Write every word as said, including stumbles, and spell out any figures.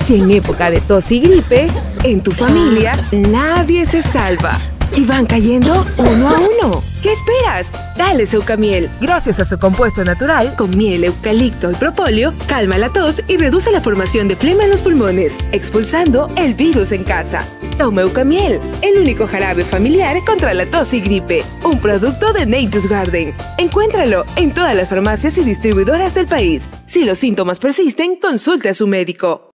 Si en época de tos y gripe, en tu familia nadie se salva. Y van cayendo uno a uno. ¿Qué esperas? Dale Eucamiel. Gracias a su compuesto natural, con miel, eucalipto y propóleo, calma la tos y reduce la formación de flema en los pulmones, expulsando el virus en casa. Toma Eucamiel, el único jarabe familiar contra la tos y gripe. Un producto de Nature's Garden. Encuéntralo en todas las farmacias y distribuidoras del país. Si los síntomas persisten, consulte a su médico.